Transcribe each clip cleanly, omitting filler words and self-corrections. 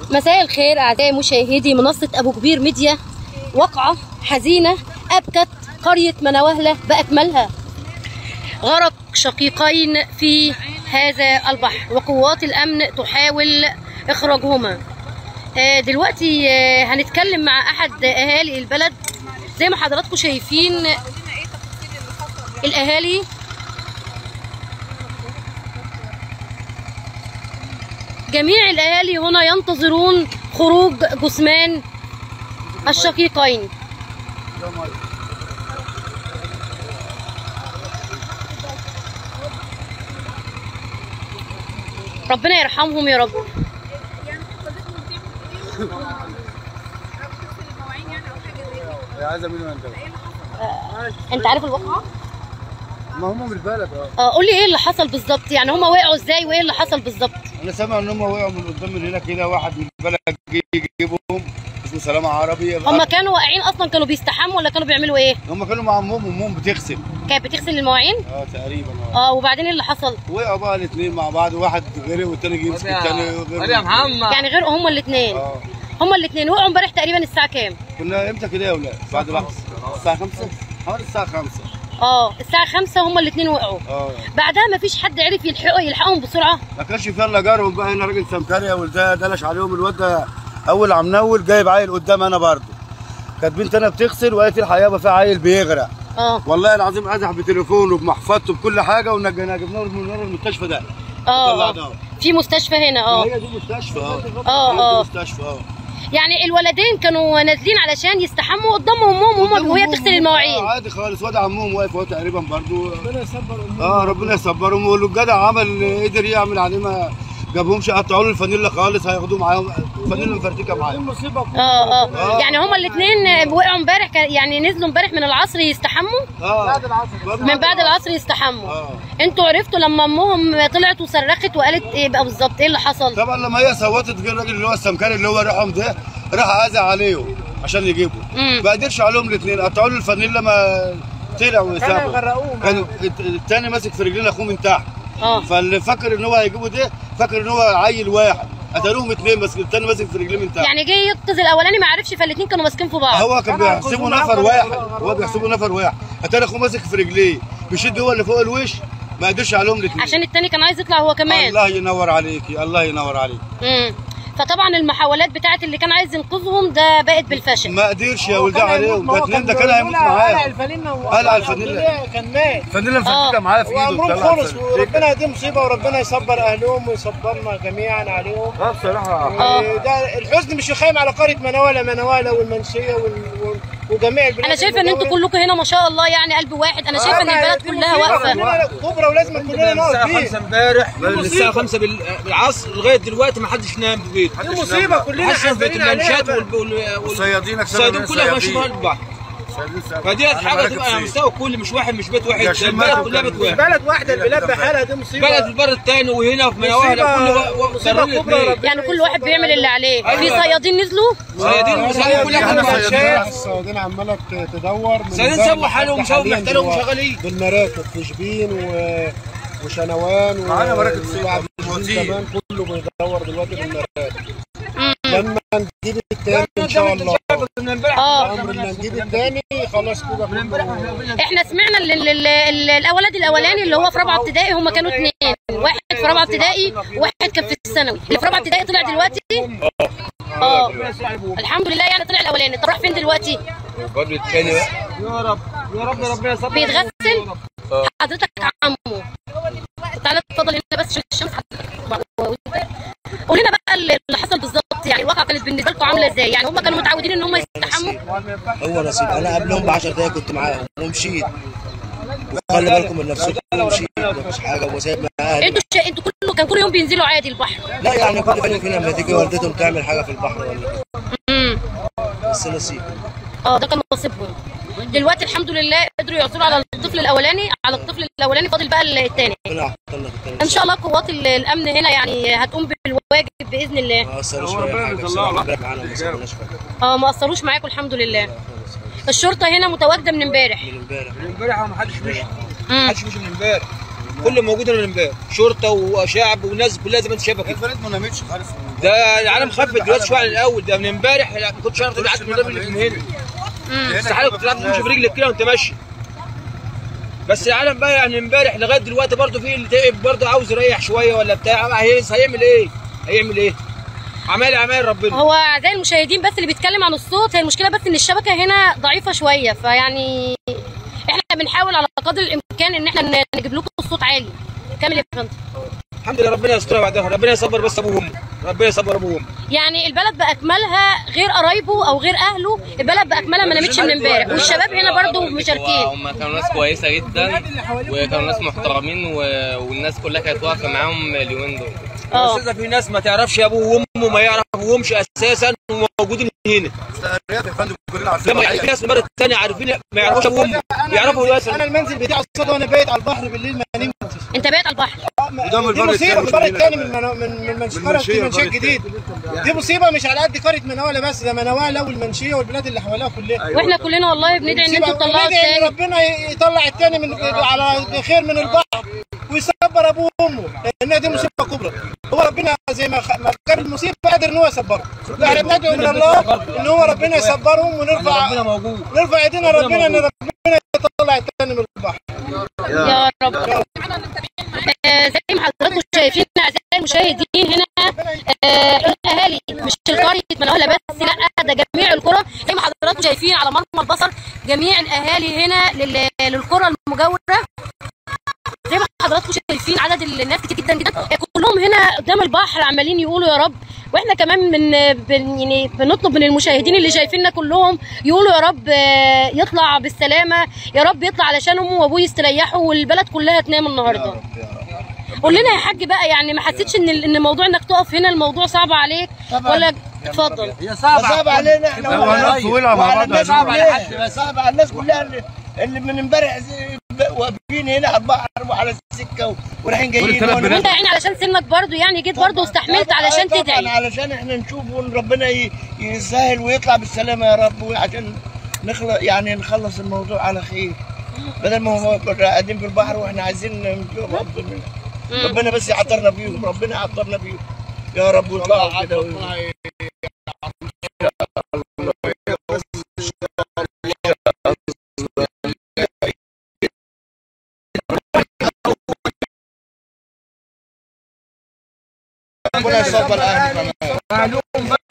مساء الخير أعزائي مشاهدي منصة أبو كبير ميديا. وقعة حزينة أبكت قرية مناوهلة بأكملها. غرق شقيقين في هذا البحر وقوات الأمن تحاول إخراجهما. دلوقتي هنتكلم مع أحد أهالي البلد. زي ما حضراتكم شايفين الأهالي جميع الأهالي هنا ينتظرون خروج جثمان الشقيقين. ربنا يرحمهم يا رب. انت عارف الواقعة؟ ما هم من البلد. قول لي ايه اللي حصل بالظبط، يعني هم وقعوا ازاي وايه اللي حصل بالظبط؟ انا سامع ان هم وقعوا من قدام من هنا كده، واحد من البلد جه يجيبهم اسمه سلامة عربي. هم كانوا واقعين اصلا، كانوا بيستحموا ولا كانوا بيعملوا ايه؟ هم كانوا مع امهم بتغسل. كانت بتغسل المواعين؟ تقريبا. وبعدين ايه اللي حصل؟ وقعوا بقى الاثنين مع بعض، واحد غرق والثاني جه يمسك الثاني يا محمد. يعني غرقوا هم الاثنين؟ هم الاثنين وقعوا امبارح تقريبا الساعة كام؟ كنا امتى كده يا ولاد؟ بعد العصر الساعة 5 حوالي الساعة 5. الساعة 5 هم الاثنين وقعوا. بعدها مفيش حد عرف يلحقهم بسرعة؟ ما كانش في الا جارهم بقى هنا راجل سمكري وده دلش عليهم. الواد ده اول عم نول جايب عيل قدام انا برضه. كانت بنت انا بتغسل وقالت لي الحقيقه في عيل بيغرق. والله العظيم ازح بتليفونه بمحفظته بكل حاجه ونجيناه جبناه من المستشفى ده. في مستشفى هنا. هي دي مستشفى. مستشفى. يعني الولدين كانوا نازلين علشان يستحموا قدام امهم وهي بتغسل المواعين. عادي خالص. واد عمهم واقف هو تقريبا برضه. ربنا يصبر امهم. ربنا يصبرهم. والجدع عمل قدر يعمل عليه، ما جابهمش قطعوا له الفانيلا خالص، هياخدوه معاهم فانيلا مفرتكه معاهم. يعني هما الاثنين وقعوا امبارح، يعني نزلوا امبارح من العصر يستحموا؟ بعد العصر. من بعد العصر يستحموا. انتوا عرفتوا لما امهم طلعت وصرخت وقالت ايه بقى بالظبط؟ ايه اللي حصل؟ طبعا لما هي صوتت جه الراجل اللي هو السمكري اللي هو راحهم ده، راح ازع عليهم عشان يجيبوا. ما قدرش عليهم الاثنين، قطعوا له الفانيلا ما طلعوا وسابوا. كانوا الثاني ماسك في رجلين اخوه من تحت. فاللي فاكر ان هو هيجيبه ده فاكر ان هو عيل واحد، قتلوهم اثنين بس الثاني ماسك في رجليه من تحت. يعني جه ينقذ الاولاني ما عرفش، فالاثنين كانوا ماسكين في بعض. هو كان بيحسبوا نفر واحد. اتاري اخوه ماسك في رجليه بيشد هو اللي فوق الوش، ما قدرش عليهم الاثنين عشان الثاني كان عايز يطلع هو كمان. الله ينور عليكي. الله ينور عليك. فطبعا المحاولات بتاعت اللي كان عايز ينقذهم ده بقت بالفشل. ما قدرش يا ولد عليهم. ده اتنين ده كان هيموت معاه. قلع الفانيلا كان مات. الفانيلا مفرتكه معاه في ايده. وعمرهم خلص. وربنا دي مصيبه، وربنا يصبر اهلهم ويصبرنا جميعا عليهم. بصراحه ده الحزن مش يخيم على قريه مناوله والمنشيه وجميع البلاد. انا شايفه ان انتوا كلكم هنا ما شاء الله يعني قلب واحد. انا شايفه ان البلد كلها واقفه كبرى ولازم كلنا نقف فيه. الساعه 5 امبارح للساعه 5 بالعصر لغايه دلوقتي ما حدش نام في بيته. دي مصيبه كلنا حاسين عليها. والصيادين كلها ماشيه في البحر. فدي حاجه تبقى على مستوى الكل، مش واحد مش بيت واحد. البلد كلها بيت واحد. بلد واحده البلاد بحالها. دي مصيبه. بلد في البر الثاني وهنا في مناوهلة كله. يعني كل واحد بيعمل اللي عليه. في صيادين نزلوا. صيادين كلها. الصيادين عماله تدور. الصيادين سابوا حالهم سابوا محتلهم وشغالين بالمراكب في شبين وشنوان معانا مراكب كمان كله بيدور دلوقتي بالمراكب. لما نجيب التاني ان شاء الله. لما نجيب التاني خلاص كده. احنا سمعنا الاولاد الاولاني اللي هو في رابعه ابتدائي هم كانوا اثنين، واحد في رابعه ابتدائي وواحد كان في الثانوي. اللي في رابعه ابتدائي طلع دلوقتي. الحمد لله يعني طلع الاولاني. انت رايح فين دلوقتي؟ الثاني يا رب يا رب ربنا يصبر. بيتغسل. حضرتك عمو تعالى اتفضل هنا بس شوف الشمس. قول لنا بقى اللي حصل بالظبط، يعني الواقعه كانت بالنسبه لكم عامله ازاي؟ يعني هم كانوا متعودين ان هم يستحموا؟ هو نصيب. انا قبلهم ب 10 دقايق كنت معاهم ومشيت. وخلي بالكم من نفسكم ومشيت. مفيش حاجه وسايب معاها. انتوا كان كل يوم بينزلوا عادي البحر؟ لا يعني كل فين وفين لما تيجي والدتهم تعمل حاجه في البحر ولا كده. بس نصيب. ده كان نصيبهم. دلوقتي الحمد لله قدروا يعثروا على الطفل الاولاني. فاضل بقى الثاني. ان شاء الله قوات الامن هنا يعني هتقوم بالواجب باذن الله. ما قصروش معاكم الحمد لله. الشرطه هنا متواجده من امبارح. من امبارح ما حدش مشي. ما حدش مشي من امبارح. كله موجود من امبارح، شرطه وشعب وناس كلها زي ما انت شايفه كده. البلد ما نامتش خالص. ده العالم خفت دلوقتي شويه عن الاول، ده من امبارح ما كنتش عارف تعدي من رجلك من هنا. استحاله كنت تعرف تمشي برجلك كده وانت ماشي. بس العالم بقى يعني امبارح لغايه دلوقتي برضه في اللي تعب برضه عاوز يريح شويه ولا بتاع، هيعمل ايه؟ هيعمل ايه؟ عمال ربنا. هو اعزائي المشاهدين بس اللي بيتكلم عن الصوت، هي المشكله بس ان الشبكه هنا ضعيفه شويه، فيعني احنا بنحاول على قدر الامكان ان احنا نجيب لكم الصوت عالي. كامل يا فندم. الحمد لله ربنا يسترها بعدها، ربنا يصبر بس ابوه وامه، ربنا يصبر ابوه وامه. يعني البلد باكملها غير قرايبه او غير اهله، البلد باكملها ما نامتش من امبارح، والشباب هنا برضو مشاركين. هم كانوا ناس كويسه جدا وكانوا ناس محترمين والناس كلها كانت واقفه معاهم اليومين دول. بس في ناس ما تعرفش ابوه وامه، ما يعرفوهمش اساسا وموجودين هنا. يا فندم كلنا عارفين. لما في ناس المره الثانيه عارفين ما يعرفوش ابوه وامه، يعرفوا مثلا. انا المنزل بتاعي قصاد وانا بايت على البحر بالليل ما نمتش. انت بايت على البحر؟ دي مصيبه. البر الثاني من منشيه الجديد. دي مصيبه مش على قد قريه مناوله بس، ده مناوله والمنشيه والبلاد اللي حواليها كلها. واحنا كلنا والله بندعي ان انتوا تطلعوا الثاني. ربنا يطلع الثاني من على خير من البحر ويصبر ابوه وامه، لانها دي مصيبه كبرى. هو ربنا زي ما كان المصيبه قادر ان هو يصبرهم. احنا بندعو من الله ان هو ربنا يصبرهم ونرفع ايدينا ربنا ان ربنا يطلع الثاني من البحر. يا رب. زي ما حضراتكم شايفين اعزائي المشاهدين هنا الاهالي مش قريه مناوله بس، لا ده جميع القرى زي ما حضراتكم شايفين على مرمى البصر. جميع الاهالي هنا للقرى المجاوره زي ما حضراتكم شايفين، عدد الناس كتير جدا جدا، كلهم هنا قدام البحر عمالين يقولوا يا رب. واحنا كمان يعني بنطلب من المشاهدين اللي شايفيننا كلهم يقولوا يا رب يطلع بالسلامه، يا رب يطلع علشان امه وابوه يستريحوا والبلد كلها تنام النهارده. قول لنا يا حاج بقى، يعني ما حسيتش ان موضوع انك تقف هنا الموضوع صعب عليك ولا؟ اتفضل. هي صعب علينا احنا صعب على الناس كلها اللي من امبارح واقفين هنا على البحر وعلى السكه ورايحين جايين. وانت يعني علشان سنك برضو يعني جيت برضو واستحملت علشان تدعي. علشان احنا نشوف ربنا يسهل ويطلع بالسلامه يا رب، عشان نخلص الموضوع على خير، بدل ما هو قاعدين في البحر واحنا عايزين نشوف افضل منهم. ربنا بس يعطرنا بيهم، ربنا يعطرنا بيهم يا رب ويطلعوا كده. ربنا يصبر الاهل كمان.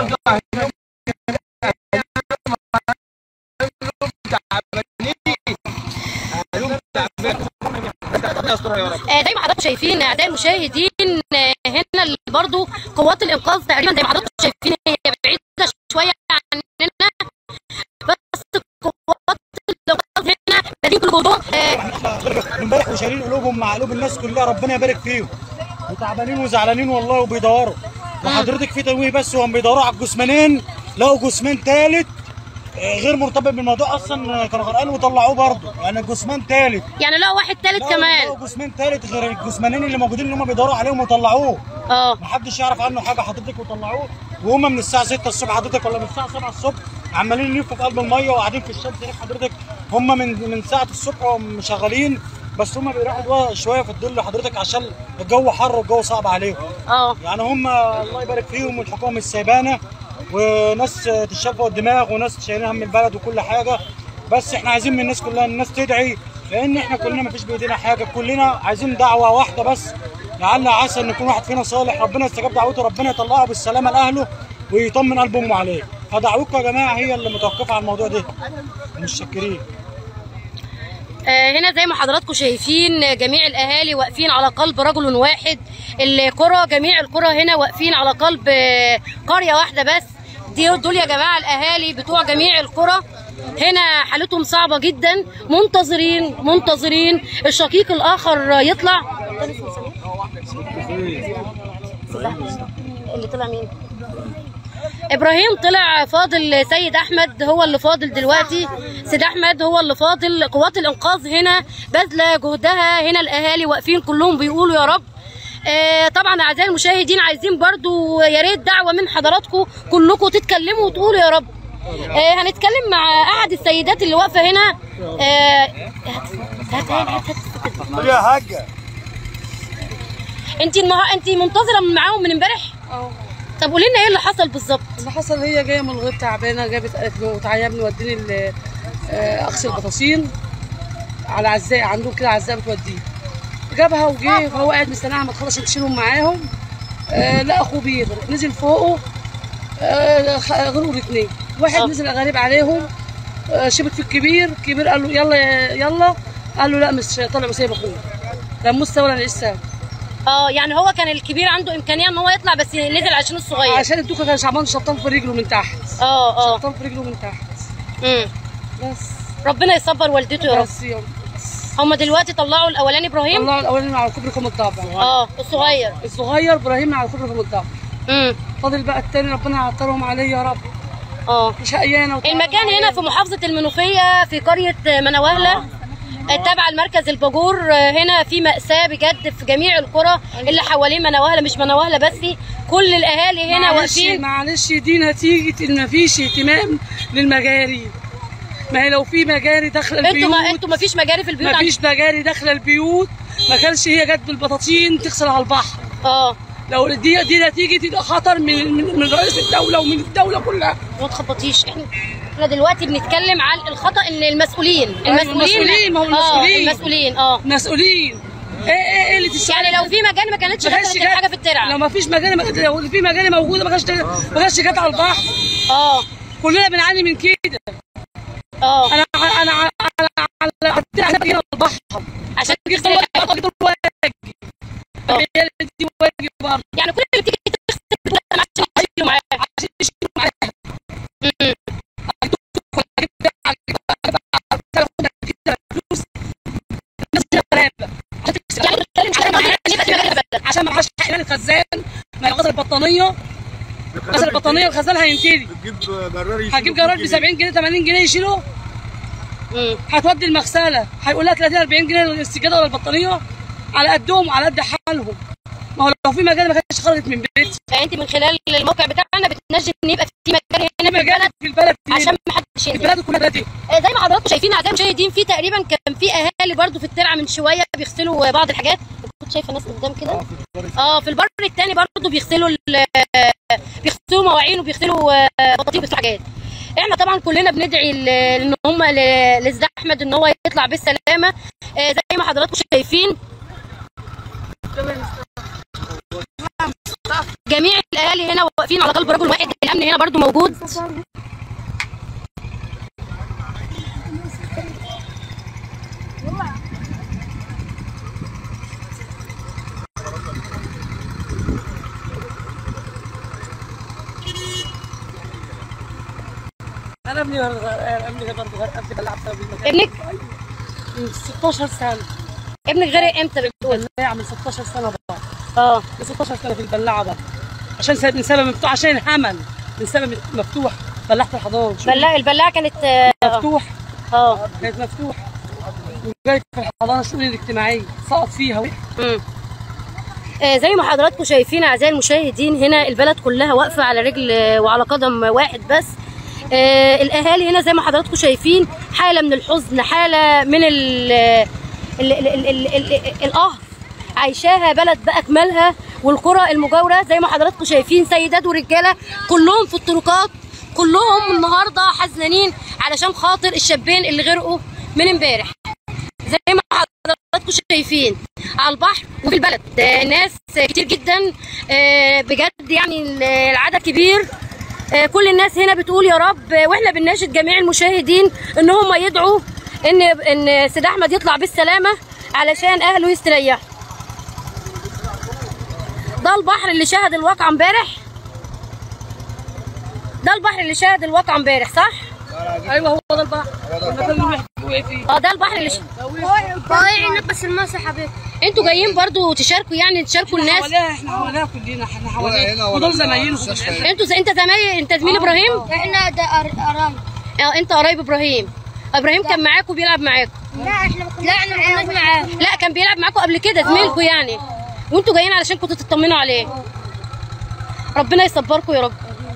زي ما حضراتكم شايفين اعزائي المشاهدين هنا برضو قوات الانقاذ تقريبا زي ما حضراتكم شايفين هي بعيده شويه عننا، بس قوات الانقاذ هنا بادئين كل جهدهم. امبارح وشايلين قلوبهم مع قلوب الناس كلها، ربنا يبارك فيهم، وتعبانين وزعلانين والله وبيدوروا. وحضرتك في تنويه بس وهم بيدوروا على الجثمانين، لقوا جثمان ثالث غير مرتبط بالموضوع اصلا، كانوا غرقان وطلعوه برضه، يعني جثمان ثالث. يعني لقوا واحد ثالث كمان؟ لقوا جثمان ثالث غير الجثمانين اللي موجودين اللي هم بيدوروا عليهم وطلعوه. محدش يعرف عنه حاجه حضرتك وطلعوه، وهم من الساعه 6 الصبح حضرتك ولا من الساعه 7 الصبح عمالين يلفوا في قلب الميه وقاعدين في الشمس هناك حضرتك. هم من ساعه الصبح وهم شغالين، بس هم بيروحوا شويه في الظل حضرتك عشان الجو حر والجو صعب عليهم. يعني هم الله يبارك فيهم، والحكومه مش سايبانا، وناس تشفى الدماغ وناس شايلين هم البلد وكل حاجه. بس احنا عايزين من الناس كلها الناس تدعي، لان احنا كلنا ما فيش بايدينا حاجه، كلنا عايزين دعوه واحده بس، لعل عسى ان يكون واحد فينا صالح ربنا يستجاب دعوته، ربنا يطلعه بالسلامه لاهله ويطمن قلب امه عليه. فدعوتكم يا جماعه هي اللي متوقفه على الموضوع ده، متشكرين. هنا زي ما حضراتكم شايفين جميع الاهالي واقفين على قلب رجل واحد، القرى جميع القرى هنا واقفين على قلب قريه واحده بس. دول يا جماعه الاهالي بتوع جميع القرى هنا حالتهم صعبه جدا، منتظرين الشقيق الاخر يطلع. اللي طلع مين؟ ابراهيم طلع فاضل، سيد احمد هو اللي فاضل دلوقتي، سيد احمد هو اللي فاضل. قوات الانقاذ هنا باذله جهدها، هنا الاهالي واقفين كلهم بيقولوا يا رب. طبعا اعزائي المشاهدين عايزين برضو يا ريت دعوه من حضراتكم كلكم تتكلموا وتقولوا يا رب. هنتكلم مع احد السيدات اللي واقفه هنا. يا حاجه انت منتظره معاهم من امبارح؟ طب قولي لنا ايه اللي حصل بالظبط؟ اللي حصل هي جايه من الغيط تعبانه، جابت قالت له تعالى يا ابني وديني اغسل بطاطين على عزاء عندهم كده، عزاء بتوديه. جابها وجه فهو قاعد مستناها ما تخلص تشيلهم معاهم. لا اخوه بيغرق، نزل فوقه غرقوا الاثنين. واحد نزل غريب عليهم شبك في الكبير قال له يلا يلا، قال له لا مش طالع وسايب اخوه، لا مستوى ولا نعيش سوا. يعني هو كان الكبير عنده امكانيه ان هو يطلع بس نزل عشان الصغير، عشان الدوكه كان شعبان شطان في رجله من تحت. شطان في رجله من تحت. بس ربنا يصبر والدته يا رب. بس يلا. هم دلوقتي طلعوا الاولاني ابراهيم؟ طلعوا الاولاني على كوبري خم الضبع. الصغير ابراهيم على كوبري خم الضبع. فاضل بقى التاني ربنا يعطرهم عليه يا رب. شقيانه. المكان هنا في محافظه المنوفيه في قريه منوهله تابعه لمركز الباجور. هنا في مأساة بجد في جميع القرى اللي حوالين منوهله، مش منوهله بس، كل الاهالي هنا واقفين. معلش دي نتيجه ان مفيش اهتمام للمجاري. ما هي لو في مجاري داخله البيوت، انتوا مفيش مجاري في البيوت؟ مفيش مجاري داخله البيوت، ما كانش هي جت بالبطاطين تغسل على البحر. لو دي نتيجه خطر من رئيس الدوله ومن الدوله كلها. ما تخبطيش، احنا دلوقتي بنتكلم عن الخطا ان المسؤولين ما هو المسؤولين المسؤولين ايه اللي تشتغل؟ يعني لو في مجال ما كانتش دخلت حاجه في الترعه، لو ما فيش مجال، لو في مجال موجوده ما كانتش جت على البحر. كلنا بنعاني من كده. انا على البحر عشان تغسل واجب. يعني كل اللي بتيجي تغسل عشان يشيلوا معاها عشان ما حدش يحرق الخزان، ما يغسل البطانيه. غسل البطانيه الخزان هينتهي. هتجيب جرار ب 70 جنيه 80 جنيه يشيله. هتودي المغسله هيقول لها 30 40 جنيه السجاده ولا البطانيه، على قدهم وعلى قد حالهم. ما هو لو في مجال ما كانتش خرجت من بيتي. يعني انت من خلال الموقع بتاعنا بتنجم ان يبقى في مجال هنا في البلد عشان ما حدش ينزل. البلد كلها دي زي ما حضراتكم شايفين اعزائي المشاهدين، في تقريبا كان في اهالي برضو في الترعه من شويه بيغسلوا بعض الحاجات. كنت شايفه ناس قدام كده في البر الثاني برضو بيغسلوا مواعين وبيغسلوا بطاطين وبيغسلوا حاجات. احنا طبعا كلنا بندعي ان هم للزاح احمد ان هو يطلع بالسلامه. زي ما حضراتكم شايفين جميع الاهالي هنا واقفين على قلب رجل واحد. الامن هنا برضو موجود. انا ابني برضه غرقان بلعب سوا بالمكان. ابنك؟ من 16 سنه. ابنك غرق امتى بتقول؟ من 16 سنه بقى. من 16 سنه في البلاعه بقى. عشان من سبب مفتوح، عشان حمل من سبب مفتوح. بلاعه الحضانه. البلاعه كانت مفتوح. كانت مفتوحه. وجاي في الحضانه الشؤون الاجتماعيه سقط فيها. زي ما حضراتكم شايفين اعزائي المشاهدين، هنا البلد كلها واقفه على رجل وعلى قدم واحد بس. الاهالي هنا زي ما حضراتكم شايفين حاله من الحزن، حاله من القهر عايشاها بلد باكملها، والقرى المجاوره زي ما حضراتكم شايفين سيدات ورجاله كلهم في الطرقات، كلهم النهارده حزنانين علشان خاطر الشابين اللي غرقوا من امبارح. زي ما حضراتكم شايفين على البحر وفي البلد ناس كتير جدا بجد، يعني العدد كبير. كل الناس هنا بتقول يا رب، واحنا بنناشد جميع المشاهدين ان هم يدعوا ان سيد احمد يطلع بالسلامه علشان اهله يستريحوا. ده البحر اللي شهد الواقعه امبارح. ده البحر اللي شهد الواقعه امبارح، صح؟ ايوه هو ده البحر. ده البحر اللي ضايعين بس المسح حبيبي. انتوا جايين برضو تشاركوا، يعني تشاركوا الناس. احنا حواليها كلنا، احنا حواليها ودول زمايلهم. انت زميل ابراهيم؟ احنا ده قرايب. انت قرايب ابراهيم. ابراهيم كان معاكم بيلعب معاكم؟ لا احنا ما كناش معاه. لا كان بيلعب معاكم قبل كده زميلكم يعني، وانتوا جايين علشان كنتوا تطمنوا عليه. ربنا يصبركم يا رب.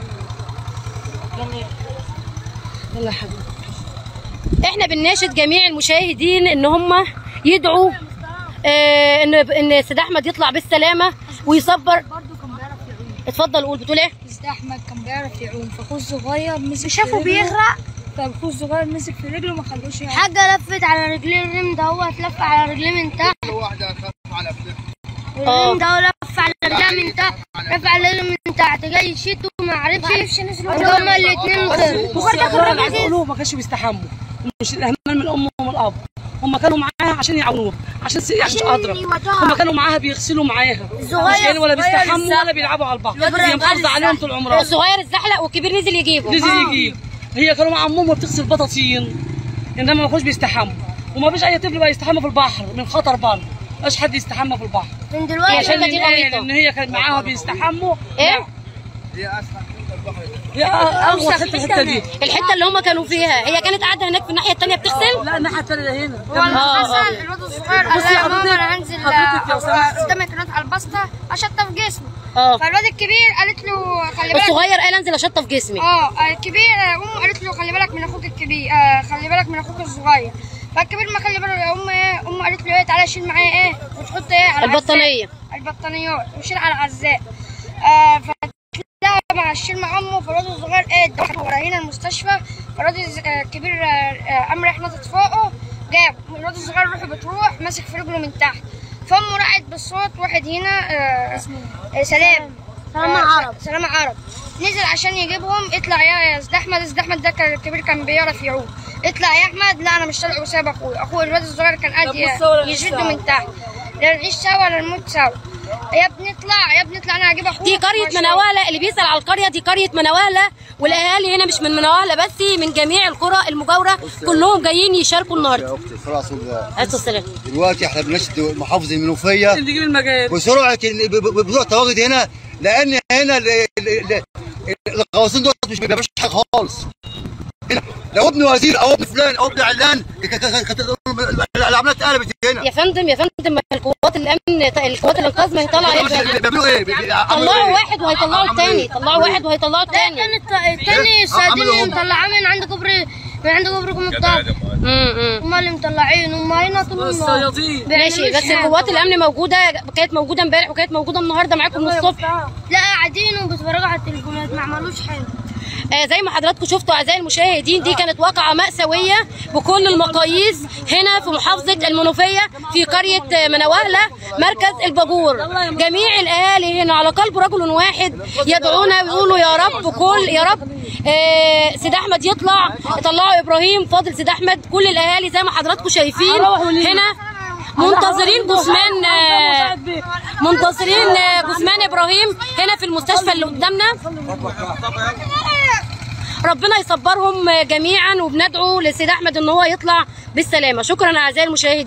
يلا يا حبيبي. احنا بنناشد جميع المشاهدين ان هم يدعوا ان سيد احمد يطلع بالسلامه ويصبر. برضه كان بيعرف يعوم. اتفضل قول، بتقول ايه؟ سيد احمد كان بيعرف يعوم، فاخوه الصغير مسك شافه بيغرق، فاخوه الصغير مسك في رجله ما خلوش يعوم. حاجه لفت على رجليه الريم ده، هو اتلف على رجليه من تحت. واحده خف على الريم ده هو لف على رجليه من تحت، رفع رجله من تحت، جاي يشيته ما عرفش نزلوا هما الاثنين غيروا. ما كانش بيستحموا، مش الاهمال من الام ومن الاب، هم كانوا معاها عشان يعاونوها، عشان يعني مش قادره، هم كانوا معاها بيغسلوا معاها، مش يعني ولا بيستحموا ولا بيلعبوا على البحر، هي محافظه عليهم طول عمرها. الصغير اتزحلق والكبير نزل يجيبه. يجيب. هي كانوا مع امهم بتغسل بطاطين، انما ما كانوش بيستحموا، وما فيش اي طفل بقى يستحمى في البحر من خطر برضه، مش حد يستحمى في البحر من دلوقتي عشان لان هي كانت معاها بيستحموا. ايه؟ هي اسفل البحر. هي اغوى الحته دي، الحته اللي هم كانوا فيها، هي كانت قاعده هناك في الناحيه الثانيه بتغسل؟ لا الناحيه الثانيه هنا. حصل الواد الصغير قال لها يا ماما انا هنزل قدامك هناك على البسطه اشطف جسمي. فالواد الكبير قالت له خلي بالك. الصغير قال انزل اشطف جسمي. الكبير امه قالت له خلي بالك من اخوك الكبير، خلي بالك من اخوك الصغير. فالكبير ما خلي باله يا ايه، امه قالت له ايه تعالى شيل معايا ايه وتحط ايه على البطانيات وشيل على العزاء. فتلاقى مع الشيل مع امه، فالواد الصغير ايه رايحين المستشفى، فالواد الكبير قام رايح نطت فوقه جاب الواد الصغير روحه بتروح ماسك في رجله من تحت، فامه راحت بالصوت واحد هنا سلام عرب نزل عشان يجيبهم. اطلع يا سيد احمد، سيد احمد ده الكبير كان بيعرف يعوم، اطلع يا احمد. لا انا مش طالع وسايب اخويا الواد الصغير كان قاعد يشده من تحت، لا نعيش سوا ولا نموت سوا. يا ابني اطلع انا هجيب اخويا. دي قريه منوهله، اللي بيسال على القريه دي قريه منوهله، والاهالي هنا مش من منوهله بس، من جميع القرى المجاوره كلهم جايين يشاركوا النهارده. يا اختي صلاه رسول الله عليه السلام. دلوقتي احنا بنشد محافظه المنوفيه نجيب المجال بسرعه بسرعه تواجد هنا، لان هنا الغواصين دول مش بيبقاش حاجه خالص. لو ابن وزير او ابن فلان او ابن علان العمليه اتقلبت هنا. يا فندم القوات الامن، القوات الانقاذ ما هيطلعوا بيعملوا ايه؟ طلعوا واحد وهيطلعوا الثاني، الثاني السعدين مطلعاه من عند كوبري الضبط. هم اللي مطلعين، هم هنا طول النهار. ماشي، بس قوات الامن موجوده، كانت موجوده امبارح وكانت موجوده النهارده معاكم من الصبح. لا قاعدين وبيتفرجوا على التليفونات، ما عملوش حاجه. زي ما حضراتكم شفتوا اعزائي المشاهدين، دي كانت واقعه مأساويه بكل المقاييس هنا في محافظه المنوفيه في قريه منوهله مركز الباجور. جميع الاهالي هنا على قلب رجل واحد يدعونا ويقولوا يا رب سيد احمد يطلعوا ابراهيم فاضل سيد احمد. كل الاهالي زي ما حضراتكم شايفين هنا منتظرين جثمان ابراهيم هنا في المستشفى اللي قدامنا. ربنا يصبرهم جميعا، وبندعو لسيد احمد ان هو يطلع بالسلامه. شكرا اعزائي المشاهدين.